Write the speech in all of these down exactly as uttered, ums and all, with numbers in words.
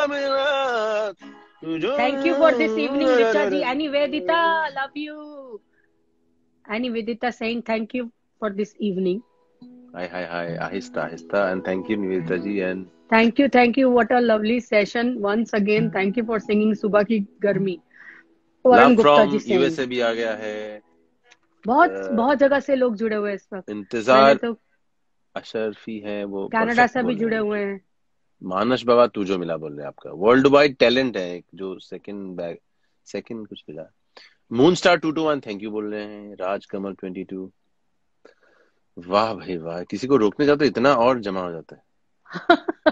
मिला तुझो। Thank you for this evening, Richa ji. And Nivedita, love you. And Nivedita saying thank you for this evening. हाय हाय हाय, आहिस्ता आहिस्ता, and thank you Nivedita ji. And Thank you, thank you. What a lovely session. Once again, thank you for singing Subha Ki Garmi. Love Varun Gupta from ji saying. USA भी आ गया है। बहुत अ, बहुत जगह से लोग जुड़े हुए हैं इस वक्त। मैंने इंतजार तो अशरफी है, वो कनाडा परफेक्ट से भी बोल रहे जुड़े हैं। हुए हैं। मानस बाबा तू जो मिला बोल रहे हैं, आपका वर्ल्ड वाइड टैलेंट है एक, जो सेकंड बैग सेकंड कुछ मिला। Moon star two two one thank you बोल रहे हैं। राज कमल ट्वेंटी टू, वाह भाई वाह, किसी को रोकने जाओ तो इतना और जमा हो जाता है।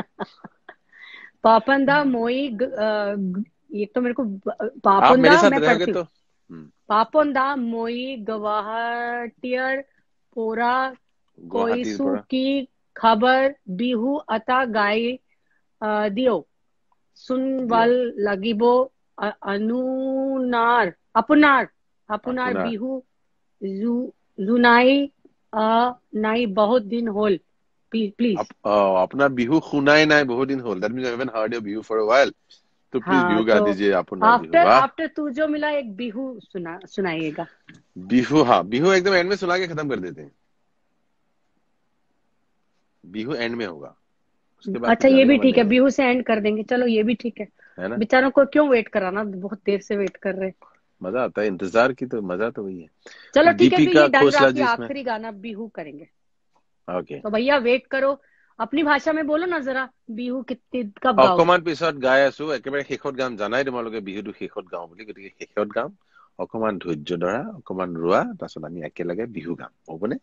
पापंदा मोई ग- अ, ग- ये तो मेरे को आप मेरे पापंदा साथ मैं रहोगे पढ़ती हूँ। तो हम्म, पापंदा मोई गवाहटियर पोरा गुवाहाटी कोईसू पड़ा। की खबर बिहू अता गाय अ, दियो दिया सुनवाल लागिबो अ- अनुनार अपुनार अपुनार अपना बिहू जु, जुनाई अ नाई बहुत दिन होल अप, प्लीज। अ, अपना बिहू खुनाए ना बहुत दिन हो, that means I haven't heard your Bihu for a while. तो प्लीज हाँ बिहू गा तो दीजिए, अपना बिहू। आफ्टर वाह, आफ्टर तू जो मिला एक बिहू सुना सुनाइएगा। बिहू, हाँ बिहू एकदम एंड में सुना के खत्म कर देते हैं। बिहू एंड में होगा, उसके बाद अच्छा फिर ये गाने का भी मन ठीक नहीं है, होगा, बिहू से एंड कर देंगे, चलो ये भी ठीक है। है ना। बेचारों को क्यों वेट कराना, बहुत देर से वेट कर रहे हैं। मजा आता है इंतजार की, तो मजा तो वही चलो है। ठीक है, फिर दीपिका ये डन रहा खोसला कि जी इसमें। आखिरी गाना बिहू करेंगे। ओके, तो भैया वेट करो, अपनी भाषा में बोलो ना जरा, बिहू कितनी कब गाओगे। অকমান পিছত গাই আছো, একেবাৰে শেষত গাম। জানাই তোমালোকে বিহুটো শেষত গাও বুলি, গতিকে শেষত গাম। অকমান ধৈৰ্য ধৰা, অকমান ৰোৱা, তাৰপিছত আমি একেলগে বিহু গাম, হ'বনে?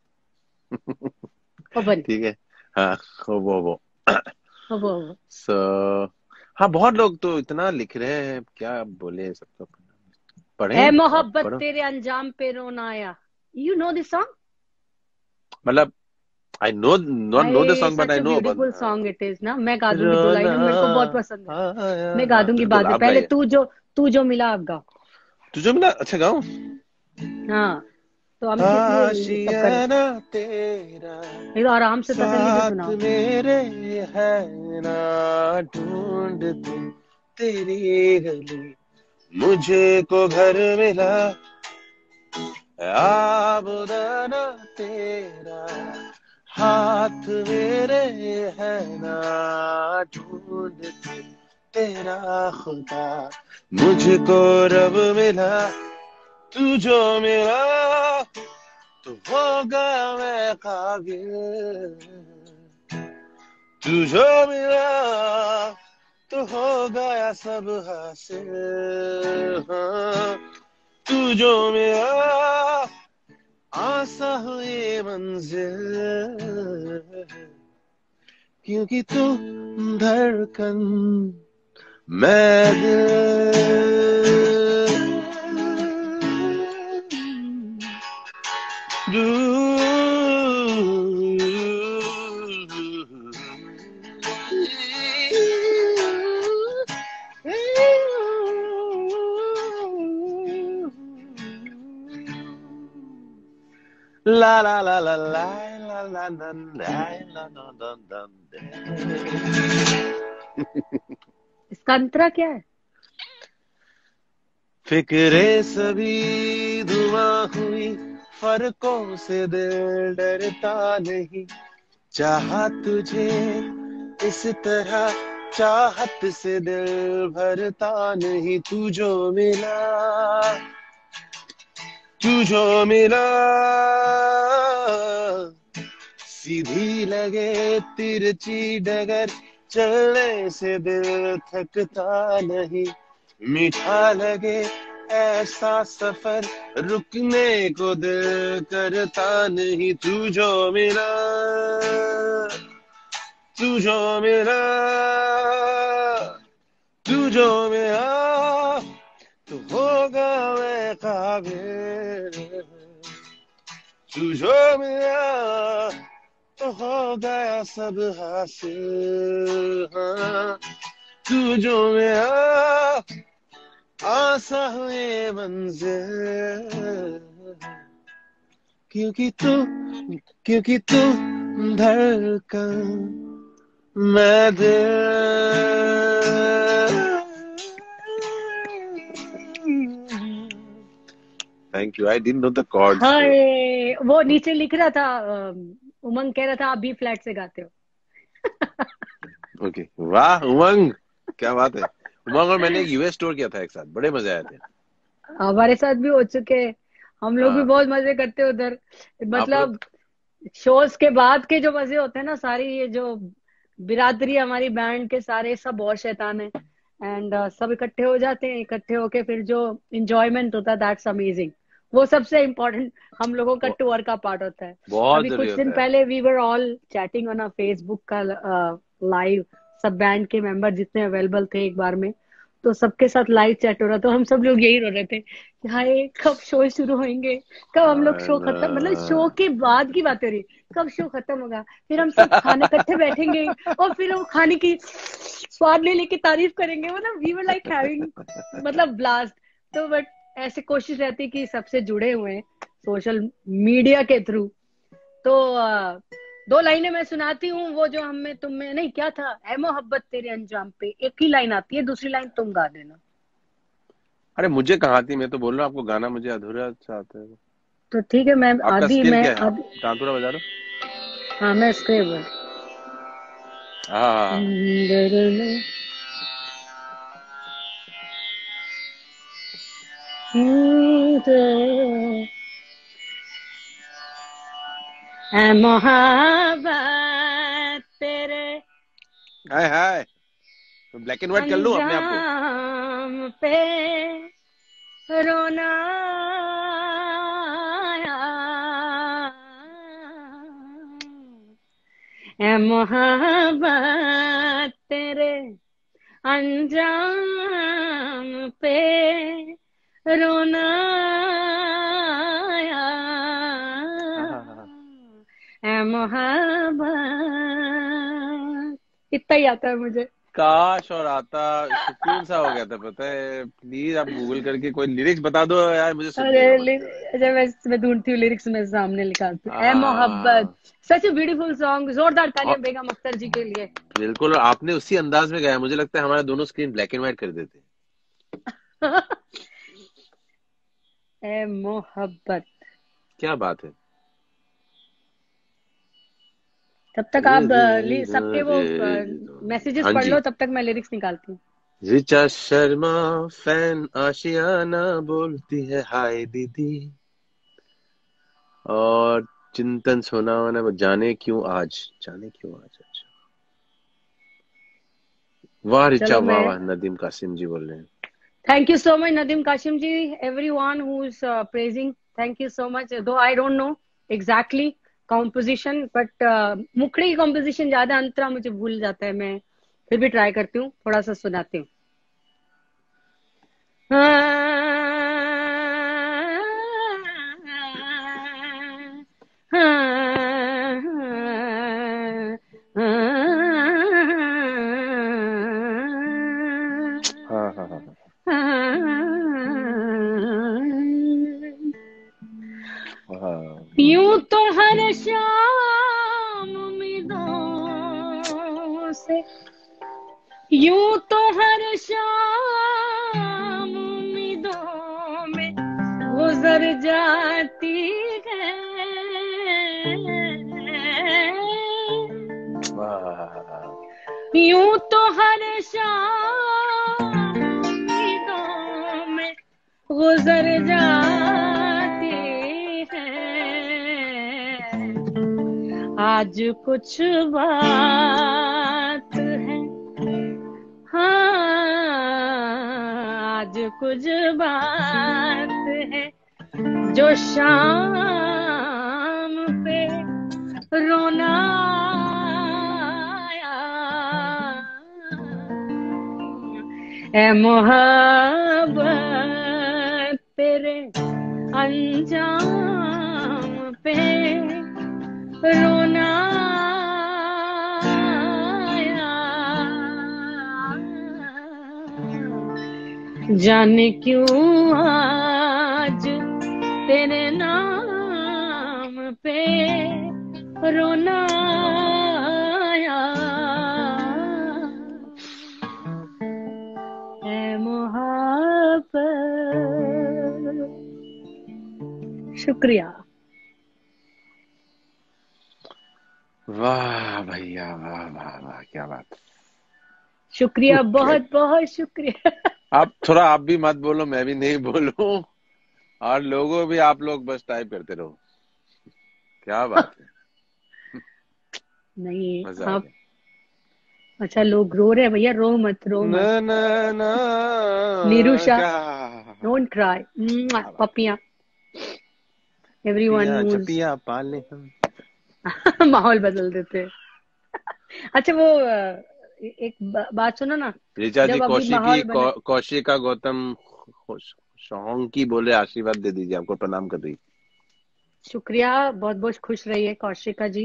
ओबन। ठीक है, हाँ হ'ব হ'ব। ओबो ओबो। सो हाँ, बहुत लोग तो इतना लिख रहे हैं, क्या बोले सबको। पढ़े ए आप मोहब्बत पढ़ो, तेरे अंजाम पे रोना आया, यू नो दिस सॉन्ग। मतलब I know not know the high song but such I a know beautiful अपन। सॉन्ग इट इज ना। मैं गा दूंगी दो रोना लाइनों, मेरे को बहुत पसंद है। आया, मैं गा हाँ दूंगी बिल्कुल, बाद में, आप पहले गाइए। तू जो तू जो मिला आप गाओ। तुझे मिला, अच्छा गाऊं। हाँ तो हम किस लिए तब कर रहे, आशियाना तेरा ये तो आराम से तसल्ली से साथ सुनाओ। मेरे है ना, ढूंढती तेरी गली मुझे को घर मिला। आबदाना तेरा हाथ मेरे है ना, ढूंढती तेरा खुदा मुझको रब मिला। तू जो मिला तो हो गया मैं काबिल, तू जो मिला तो हो गया सब हासिल। हाँ, तू जो मिला आसा हुई मंजिल, क्योंकि तू धड़कन मैं La la la la la la la la la la la la la। इसका अंतरा क्या है। फिक्रे सभी धुआं हुई, फर्कों से दिल डरता नहीं। चाहा तुझे इस तरह, चाहत से दिल भरता नहीं। तू जो मिला, तू जो मिला सीधी लगे तिरछी डगर, चलने से दिल थकता नहीं। मीठा लगे ऐसा सफर, रुकने को दिल करता नहीं। तू जो मिला, तू जो मिला, तू जो मिला तो होगा मैं काबिल, तू जो मिला तो हो गया सब हासिल। हाँ, तू जो मिला आसा हुई मंजिल, क्योंकि तू क्योंकि तू धड़कन मैं दिल। Thank you, I didn't know the chords. Hi, वो नीचे लिख रहा था, अ, उमंग कह रहा था आप बी फ्लैट से गाते हो। ओके, वाह उमंग, क्या बात है। उमंग और मैंने एक यूएस टूर किया था एक साथ, बड़े मजे आए थे। हमारे साथ भी हो चुके हैं, हम लोग भी हाँ, बहुत मजे करते हैं उधर। आप लोग। मतलब शोज के बाद के जो मजे होते हैं ना, सारी ये जो बिरादरी हमारी बैंड के सारे सब बहुत शैतान है। एंड सब इकट्ठे हो जाते हैं, इकट्ठे होके फिर जो इंजॉयमेंट होता है दैट्स अमेजिंग। वो सबसे इम्पोर्टेंट हम लोगों का ब- टूर का पार्ट होता है। बहुत अभी जरूरी कुछ दिन होता है। पहले we were all chatting on a Facebook का लाइव, सब बैंड के मेंबर जितने अवेलेबल थे एक बार में, तो सबके साथ लाइव चैट हो रहा, तो हम सब लोग यही रो रहे थे कि हाय कब शो शुरू होंगे, कब हम लोग शो खत्म, मतलब शो के बाद की बात हो रही, कब शो खत्म होगा, फिर हम सब खाने इकट्ठे बैठेंगे और फिर वो खाने की स्वाद ले लेके तारीफ करेंगे। मतलब वी वर लाइक हैविंग, मतलब ब्लास्ट। तो बट ऐसे कोशिश रहती कि सबसे जुड़े हुए हैं सोशल मीडिया के थ्रू। तो अ, दो लाइनें मैं सुनाती हूँ, वो जो हम में तुम में नहीं, क्या था, है मोहब्बत तेरे अंजाम पे, एक ही लाइन आती है, दूसरी लाइन तुम गा देना। अरे मुझे कहाँ थी, मैं तो बोल रहा हूँ आपको गाना मुझे अधूरा सा आता है। तो ठीक है, मैं आपका आधी स्किल मैं क्या है, आधी तानपुरा बजा दो। हाँ मैं स्क्रेबल। हाँ हाँ हाँ। है मोहब्बत तेरे हाय हाय, तो ब्लैक एंड व्हाइट कर लूं अपने आप को। अंजाम पे रोना आया, है मोहब्बत तेरे अंजाम पे रोना आया, हाँ हाँ हाँ हाँ। है मोहब्बत। इतना ही आता है मुझे। काश और आता, सुकून सा हो गया था। पता है, प्लीज आप गूगल करके कोई लिरिक्स बता दो यार, मुझे अरे सुनने का मन लि- कर रहा है। अच्छा, मैं मैं ढूंढती हूँ लिरिक्स में सामने निकालती हूँ। ए मोहब्बत, हाँ। सच ए ब्यूटीफुल सॉन्ग, जोरदार तालियां और बेगम अख्तर जी के लिए। बिल्कुल, और आपने उसी अंदाज में गाया, मुझे लगता है हमारे दोनों स्क्रीन ब्लैक एंड व्हाइट कर देते। ए मोहब्बत। क्या बात है। तब तक आप अ, लि- सबके वो मैसेजेस हाँ पढ़ जी। लो, तब तक मैं लिरिक्स निकालती हूँ। रिचा शर्मा फैन आशियाना बोलती है हाय दीदी, और चिंतन सोनावाना जाने क्यों आज, जाने क्यों आज। अच्छा, वाह रिचा, चलो वाह मैं, वाह, नदीम कासिम जी बोल रहे हैं। Thank you so much Nadeem Kashim ji, everyone who is praising, thank you so much. Though I don't know exactly composition, but मुखड़े की कॉम्पोजिशन ज्यादा, अंतरा मुझे भूल जाता है, मैं फिर भी ट्राई करती हूँ, थोड़ा सा सुनाती हूँ। हाँ हाँ हाँ हाँ हाँ। यूं तो हर शाम उम्मीदों से, यूं तो हर शाम उम्मीदों में गुजर जाती है, वाह। यूं तो हर शाम उम्मीदों में गुजर जाती है, आज कुछ बात है, हाँ आज कुछ बात है, जो शाम पे रोना आया, ए मोहब्बत तेरे अंजाम पे रोना आया, जाने क्यों आज तेरे नाम पे रोना आया, है मोहब्बत। शुक्रिया। वाह भैया, वाह वाह वाह, क्या बात। शुक्रिया, क्या, बहुत बहुत शुक्रिया। आप थोड़ा आप भी मत बोलो, मैं भी नहीं बोलूं, और लोगों भी, आप लोग बस टाइप करते रहो। क्या बात है, नहीं मजा आ आप, गया। अच्छा लोग रो रहे हैं भैया, रो मत रो न मत। न न निरुषा, क्या, डोंट क्राई, क्या बात है। पपिया, एवरीवन पिया नोज। छपिया पाले हम। माहौल बदल देते हैं। अच्छा वो अ, एक ब- बात सुनो ना, ऋचा जी, जब अभी कौशिकी माहौल कौ, बना। कौशिका गौतम शोंकी बोले आशीर्वाद दे दीजिए, आपको प्रणाम कर रही। शुक्रिया, बहुत बहुत खुश रहिए कौशिका जी।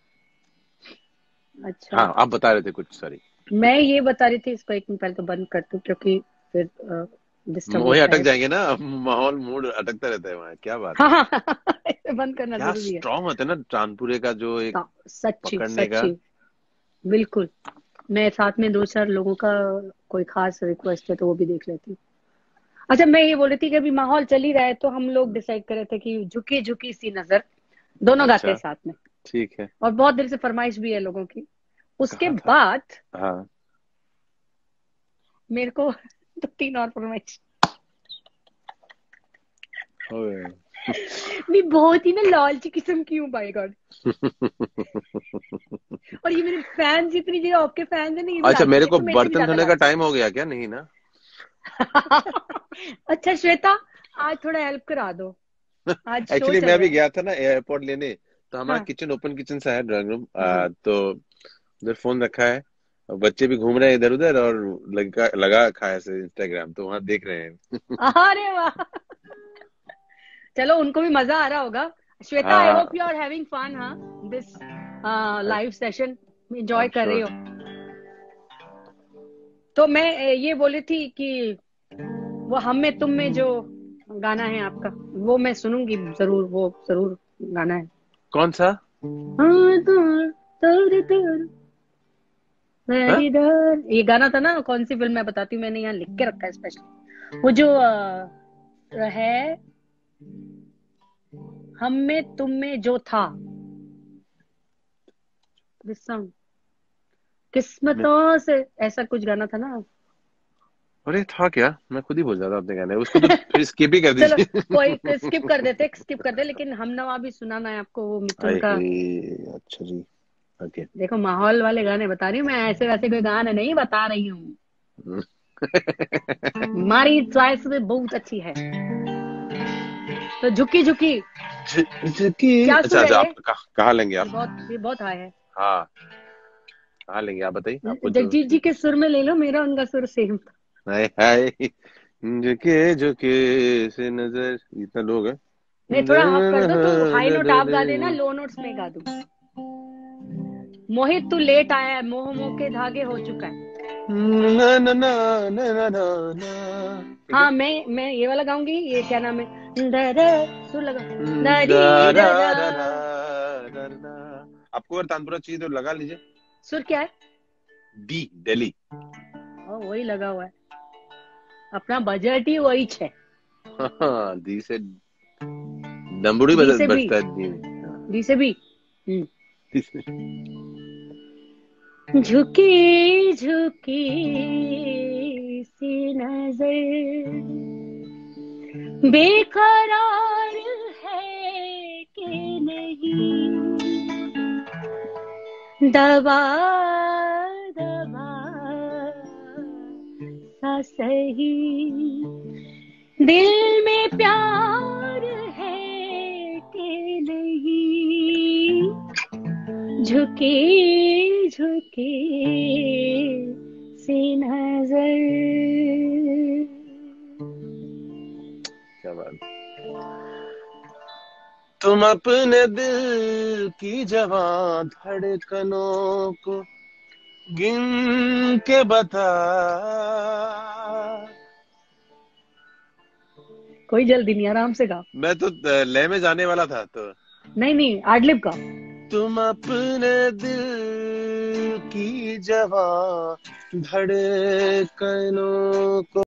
अच्छा, हाँ, आप बता रहे थे कुछ, सॉरी। मैं ये बता रही थी, इसको एक मिनट पहले तो बंद कर दूं क्योंकि फिर डिस्टर्ब वही होता अटक है। जाएंगे ना, माहौल मूड अटकता रहता है वहाँ, क्या बात हाँ है। हाँ इसे बंद करना क्या जरूरी है। स्ट्रांग होता है ना तानपुरे का जो एक हाँ, सच्ची पकड़ने का। सच्ची, बिल्कुल। मैं साथ में दो चार लोगों का कोई खास रिक्वेस्ट है तो वो भी देख लेती हूँ। अच्छा, मैं ये बोल रही थी कि अभी माहौल चल ही रहा है तो हम लोग डिसाइड कर रहे थे कि झुकी झुकी सी नजर दोनों गाते हैं अच्छा, साथ में। ठीक है। और बहुत देर से फरमाइश भी है लोगों की। उसके कहा था। बाद हाँ। मेरे को तो तीन और फरमाइश। ओए। मैं बहुत ही ना लालची किस्म की हूँ, बाय गॉड। और ये मेरे फैंस, इतनी जगह आपके फैंस है ना, ये भी अच्छा, लालची मेरे है, को तो मेरे से भी बर्तन ज्यादा धोने का लालची टाइम हो गया क्या, नहीं ना। है। अच्छा श्वेता, आज थोड़ा हेल्प करा दो, आज शो एक्चुअली मैं चल अभी रहा है। गया था ना एयरपोर्ट लेने, तो हमारा हाँ किचन ओपन किचन सा है, ड्राइंग रूम, हाँ। तो उधर फोन रखा है, और बच्चे भी घूम रहे हैं इधर उधर, और लगा लगा रखा है ऐसे इंस्टाग्राम, तो वहां देख रहे हैं। अरे वाह, चलो उनको भी मजा आ रहा होगा। श्वेता, आई हाँ hope you are having fun, हाँ, दिस हाँ, live session I enjoy am कर रही श्योर। हो। तो मैं अ, ये बोली थी कि वो हम में तुम में जो गाना है आपका, वो मैं सुनूंगी जरूर, वो जरूर गाना है। कौन सा। हाँ, दूर, दूर, दूर, हाँ? मेरी डर, ये गाना था ना, कौन सी फिल्म, मैं बताती हूँ, मैंने यहाँ लिख के रखा है स्पेशली। वो जो अ, है, हम में तुम में जो था, दिस सॉन्ग, मैं, किस्मतों से, ऐसा कुछ गाना था ना। अरे था क्या, मैं खुद ही भूल जाता अपने गाने, उसको तो फिर स्किप ही कर चलो, दीजिए। कोई स्किप कर देते, स्किप कर दे, लेकिन हम नवा भी सुनाना है आपको, वो मिथुन आए का। हे, अच्छा जी, ओके। देखो माहौल वाले गाने बता रही हूँ मैं, ऐसे वैसे कोई गाना नहीं बता रही हूँ। हमारी चॉइस भी बहुत अच्छी है। तो झुकी झुकी, की, क्या अच्छा सुर है अच्छा, ये आप कहाँ कहाँ लेंगे ये आप। बहुत ये बहुत हाई है। हाँ, कहाँ लेंगे आप बताइए, आपको जो। जगजीत जी के सुर में ले लो, मेरा उनका सुर सेम था। हाय हाय, झुके झुके से नजर, इतना लोग है। नहीं, थोड़ा आप कर दो तो हाई नोट आप गा देना, लो नोट्स में गा दूं। मोहित तू लेट आया है, मोह मोह के धागे हो चुका है। ना ना ना ना ना ना ना, ठीक है। हाँ, मैं मैं ये वाला गाऊंगी, ये क्या नाम है, दा दा, सुर लगा, दा दा दी रा दा दा। रा रा रा रा। आपको अगर तानपुरा चाहिए तो लगा लीजिए। सुर क्या है? डी, दिल्ली। ओ, वही लगा हुआ है, अपना बजट ही वही है। हाँ, दी से डमरू डी बज, से बी, बजता है दी में। हाँ, डी से बी। हम्म। दी से। झुकी झुकी सी नजर, बेकरार है कि नहीं, दबा दबा सा सही, दिल में प्यार है कि नहीं, झुकी झुकी सी नजर। क्या बात। तुम अपने दिल की जवां धड़कनों को गिन के बता। कोई जल्दी नहीं, आराम से गाओ। मैं तो अ, लय में जाने वाला था, तो नहीं नहीं, आडलिप गाओ। तुम अपने दिल की जवां धड़कनों को